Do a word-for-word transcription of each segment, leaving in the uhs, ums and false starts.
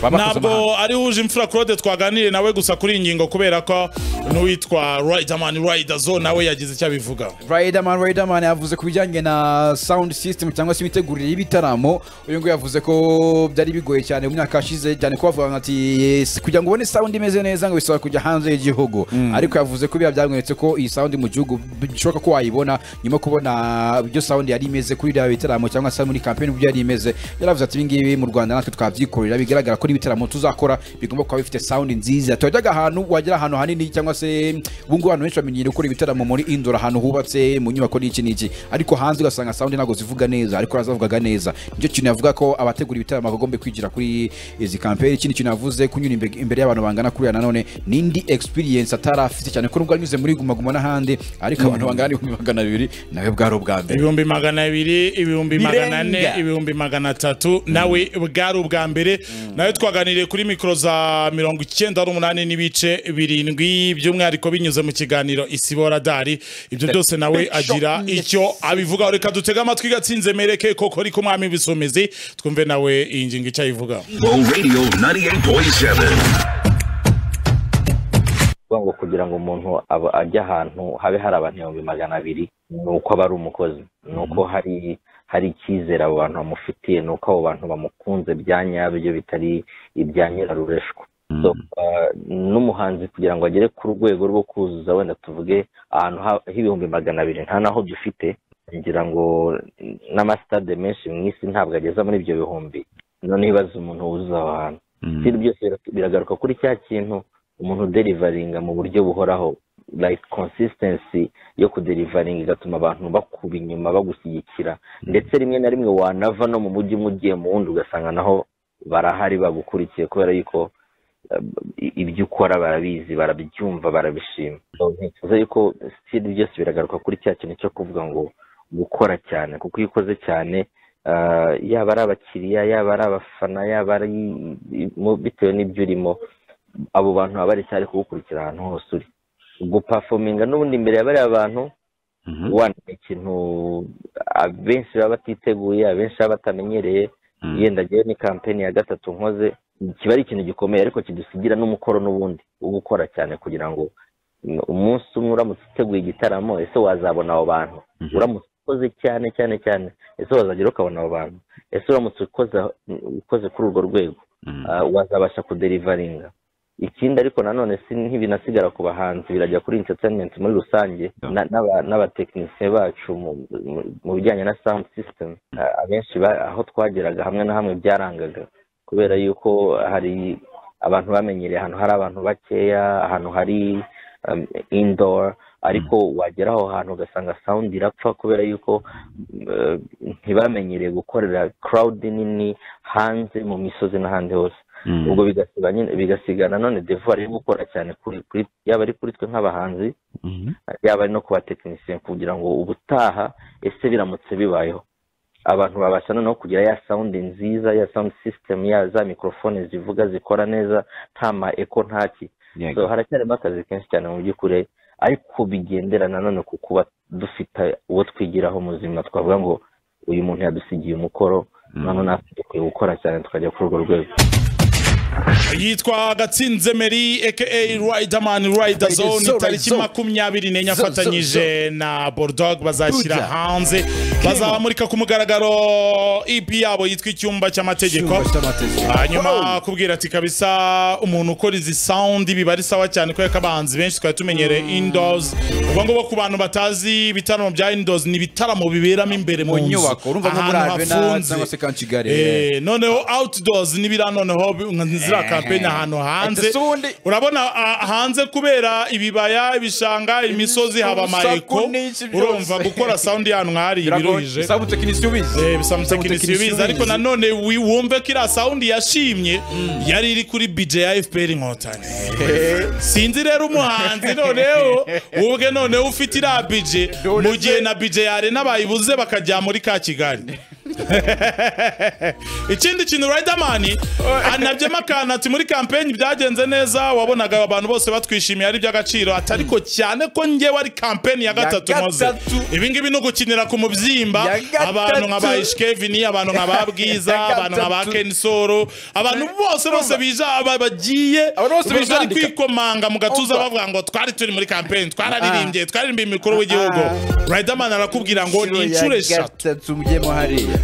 ntabwo ari huje imfura Claude twaganiriye nawe gusa kuri ingingo kubera ko n'uwitwa Riderman Rider Zone nawe yagize icyo bivuga. Riderman Riderman yavuze ku bijyanye na sound system cyangwa se imitegurire y'ibitaramo. Uyu ngo yavuze ko byari bigoye cyane mu myaka yashize cyane ko bavuga ati kugira ngo ubone sound imeze neza ngo bisaba kujya hanze y'igihugu, ariko yavuze ko biya byamweretse ko iyi sound mu gihugu bishoboka ko wayibona nyuma kubona ibyo sound yari imeze kuri iriya bitaramo cyangwa se muri campaign ubyo yari imeze. Yaravuze ati ibingibi mu Rwanda natwe twabyikorera bigaragara ko ibitaramo tuzakora bigomba kuba bifite sound nziza. Twajyaga ahantu wagera ahantu hanini cyangwa se bungu abantu benshi bamenyere gukora ibitaramo muri indoor ahantu hubatse mu nyubako n'iki n'iki, ariko hanze ugasanga sound ntago zivuga neza ariko arazavugaga neza. Nicyo kintu yavuga ko abategura ibitaramo bagomba kwigira kuri izi campaign. Ikindi kintu yavuze kunyura imbere y'abantu bangana kuri nanone nindi experience atarafite cyane ko nubwo anyuze muri guma guma n'ahandi, ariko abantu bangana ibihumbi magana abiri nawe bwari ubwa mbere, ibihumbi magana abiri ibihumbi magana ane ibihumbi magana atatu nawe bwari ubwa mbere. Nawe twaganiriye kuri mikro za mirongo icyenda n'umunani n'ibice birindwi by'umwihariko binyuze mu kiganiro ISIBO radari. Ibyo byose nawe agira icyo abivuga. Reka dutega amatwi Gatsinze Mereke koko ari kumwami Ibisumizi twumve nawe iyi ngingo icyo ayivuga. Radio ninety-eight point seven. ngo kugira ngo umuntu ajya ahantu habe hari abantu ibihumbi magana abiri nuko aba ari umukozi, nuko hari hari icyizere abo bantu bamufitiye, nuko abo bantu bamukunze bya nyabyo bitari ibya nyirarureshwa. So uh, n'umuhanzi kugira ngo agere ku rwego rwo kuzuza wenda tuvuge ahantu h'ibihumbi magana abiri nta naho dufite, ngira ngo n'amastade menshi mu isi ntabwo ageza muri ibyo bihumbi. None ibaza umuntu wuzuza aho hantu, ibyo byose biragaruka kuri cya kintu umuntu deliveringa mu buryo buhoraho, like consistency yo kudelivaringa igatuma abantu bakuba inyuma bagushyigikira, ndetse rimwe na rimwe wanava no mu mujyi mugiye mu wundi ugasanga naho barahari bagukurikiye kubera yuko ibyo ukora barabizi barabyumva barabishima. Ntekereza yuko still byose biragaruka kuri cya kintu cyo kuvuga ngo gukora cyane, kuko iyo ukoze cyane yaba ari abakiriya yaba ari abafana yaba ari bitewe n'ibyo urimo, abo bantu baba bari cyari kugukurikira ahantu hose uri. Ubwo performinga n'ubundi imbere y'abari abantu wana ikintu abenshi baba batiteguye, abenshi baba batamenyereye. Yenda agiye ni campaign ya gatatu nkoze, kiba ari ikintu gikomeye ariko kidusigira n'umukoro n'ubundi wo gukora cyane kugira ngo umunsi umwe uramutse uteguye igitaramo ese wazabona abo bantu, uramutse ukoze cyane cyane cyane ese wazagera ukabona abo bantu, ese uramutse ukoze ukoze kuri urwo rwego wazabasha kudelivaringa. Ikindi ariko nanone si ntibinasigara ku bahanzi, birajya kuri entertainment muri rusange n'abatekinisiye bacu mu bijyanye na sound system. Abenshi aho twageraga hamwe na hamwe byarangaga kubera yuko hari abantu bamenyereye ahantu hari abantu bakeya, ahantu hari indoor, ariko wagera aho hantu ugasanga sound irapfa kubera yuko ntibamenyereye gukorera crowd nini hanze mu misozi n'ahandi hose. Ubwo bigasiga nyine bigasigana none devoir yo gukora cyane kuri yaba ari kuri twe nk'abahanzi yaba ari no kuba technicien kugira ngo ubutaha ese biramutse bibayeho abantu babasha no kugira ya sound nziza, ya sound system, ya za microphone zivuga zikora neza nta ma echo ntaki. So haracyari akazi kenshi cyane mu by'ukuri, ariko bigendera nanone ku kuba dufite uwo twigiraho muzima twavuga ngo uyu muntu yadusigiye umukoro none natwe dukwiye gukora cyane tukajya kuri urwo rwego. Yitwa Gatsinze Meri aka Riderman Rider Zone, tariki makumyabiri n'enye afatanyije na Bulldog bazashyira hanze, bazabamurika ku mugaragaro E P yabo yitwa Icyumba cy'Amategeko. Hanyuma kubwira ati kabisa umuntu ukora izi sound bibari sawa cyane ko yakabanzi benshi twari tumenyereye indoors. Ubwo ngo ku bantu batazi ibitaramo bya indoors ni bitaramo biberamo imbere mu nyubako, urumva nko muri Arena cyangwa se Kanchigari. Eh noneho outdoors ni biranoneho zira campaign ahantu hanze, urabona hanze kubera ibibaya ibishanga imisozi haba maeko, urumva gukora sound y'ahantu nk'ari ibiruhije bisamu tekinisiyo bize eh bisamu tekinisiyo bize. Ariko nanone wumve kira sound yashimye yari iri kuri budget ya F P R Inkotanyi. Sinzi rero umuhanzi noneho ubwe noneho ufite ira budget mu gihe na budget yare n'abayibuze bakajya muri ka Kigali ikindi kintu Riderman anabyema kana ati muri campaign byagenze neza wabonaga abantu bose batwishimiye ari by'agaciro atariko cyane ko nge wari campaign ya gatatu moze ibi ngibi no gukinira ku mubyimba abantu nka Byinshi Kevin abantu nka babwiza abantu nka bakensoro abantu bose bose bija bagiye bari kwikomanga mu gatuza bavuga ngo twari turi muri campaign twararirimbye twaririmbiye imikoro w'igihugu Riderman arakubwira ngo ni incure eshatu mujyemo hariya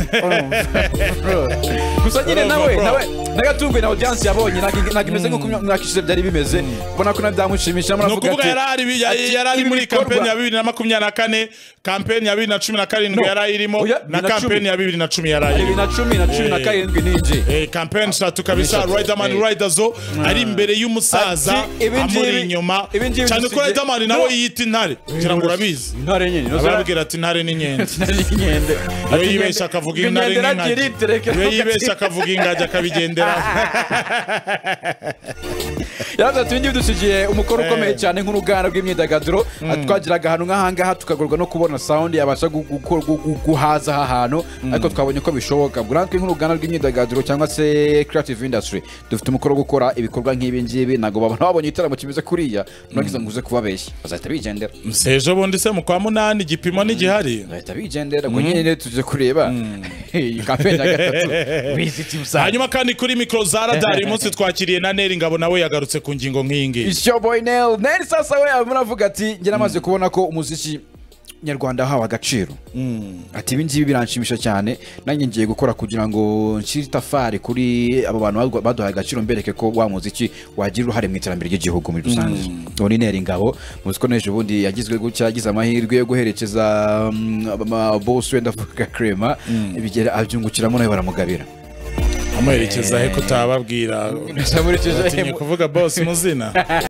gusa nyine nawe nawe nagatungwe na audience yabonye nagimeze nko mwakishije byari bimeze mbona ko nabyamushimisha muravuga ati yarari yarari muri campaign ya bibiri na makumyabiri na kane campaign ya bibiri na cumi na karindwi yari irimo na campaign ya bibiri na cumi yari bibiri na cumi na cumi na karindwi ninje eh campaign shatu kabisa Riderman Riderzo ari imbere y'umusaza amuri inyuma cyane ko Riderman nawe yita intare kugira ngo urabizi intare nyine ababwira ati intare ni nyende iyo yibesha akavuga intare n'ingagi iyo yibesha akavuga ingagi akabigendera yaza tundi dusigiye umukoro ukomeye cyane nk'uruganda rw'imyidagaduro twagiraga ahantu nk'ahangaha tukagorwa no kubona sound yabasha guhaza aha hantu ariko twabonye ko bishoboka burantwe nk'uruganda rw'imyidagaduro cyangwa se creative industry dufite umukoro gukora ibikorwa nk'ibi ngibi nago babona babonye itaramo kimeze kuriya nagize nguze kubabeshya bazahita bigendera msejo bondi se mu kwa munani igipimo ni gihari bazahita bigendera ngo nyine tuje kureba iyi campaign ya gatatu visit musa hanyuma kandi kuri micro za radar uyu munsi twakiriye na Neri Ngabo nawe yagarutse ku ngingo nk'ingi Isho boy Nel Neri sasa we amuravuga ati nge namaze kubona ko umuziki nyarwanda hawa agaciro ati ibi ngibi biranshimisha cyane nanjye ngiye gukora kugira ngo nshire itafari kuri abo bantu baduhaye agaciro mbereke ko wa muziki wagira uruhare mu iterambere ry'igihugu muri rusange None Neri Ngabo muziko neje ubundi yagizwe gutya yagize amahirwe yo guherekeza boss wenda vuga crema ibigera abyungukiramo nawe baramugabira amuherekeza he kutababwira namuherekeza he kuvuga boss muzina